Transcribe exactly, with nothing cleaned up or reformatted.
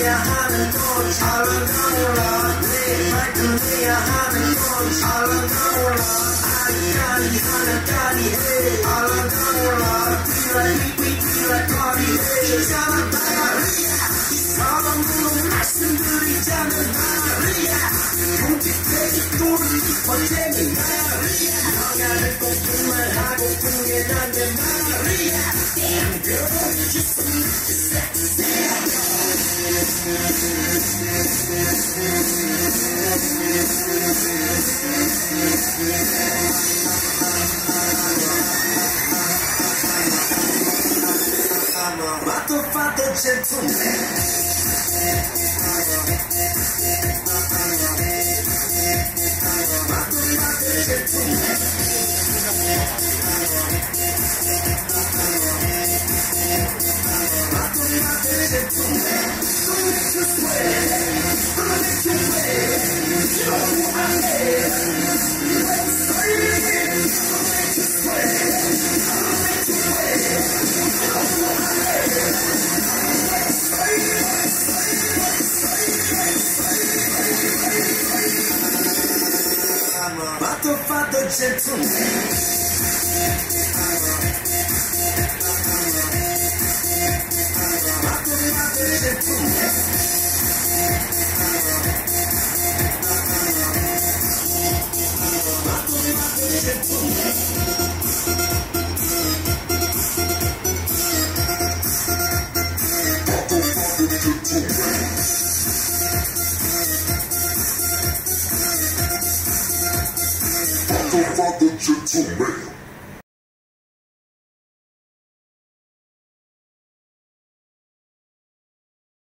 말끔해야 하는 건 잘나가올라 내 말끔해야 하는 건 잘나가올라 아리까리 하나까리 해 잘나가올라 비라이 비비라 까리 해 이상한 말이야 이 사람으로 말씀드리자면 말이야 공직되기 또는 기뻐되는 말이야 너가는 꼭뿐만 하고픈 게 난데 말이야 Damn girl you just need to sex I'm a fatto fatto gentleman fatto fatto gentleman fatto fatto gentleman gonna make you sweat gonna make you wet you know who I am say it again gonna make you sweat gonna make you wet you know who I am say it say it say it say it I'm a fatto fatto gentleman Father, gentleman.